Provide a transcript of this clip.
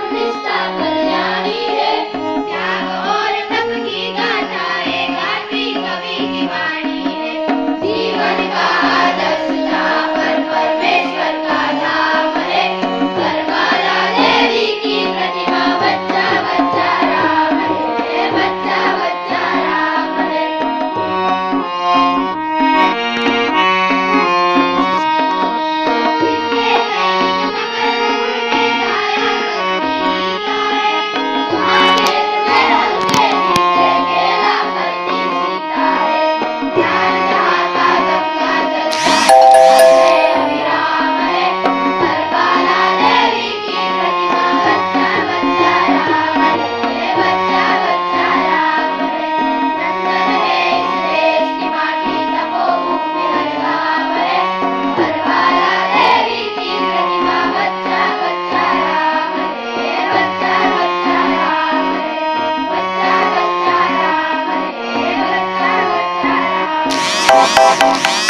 निष्ठा कल्याणी है, त्याग और तप की गाथाएं गाती कवि की वाणी है। जीवन का आदर्श जहाँ पर परमेश्वर का धाम है, करमाला देवी की प्रतिमा बच्चा बच्चा राम है, बच्चा बच्चा राम है। जिसके सैनिक सकल नूर ने गाया कत्ती गीता है, जहाँ खेत में हल के नीचे खेला करती सीता है। ज्ञान जहाँ का गंगा जल का सबसे अविराम है, करबाला देवी की प्रतिमा बच्चा बच्चा राम है, बच्चा बच्चा राम है। नंदन है इस देश की माटी, तपोभूमि हरगाम है, करबाला देवी की प्रतिमा बच्चा बच्चा राम है, बच्चा बच्चा राम है, बच्चा बच्चा राम है, बच्चा बच्चा राम है।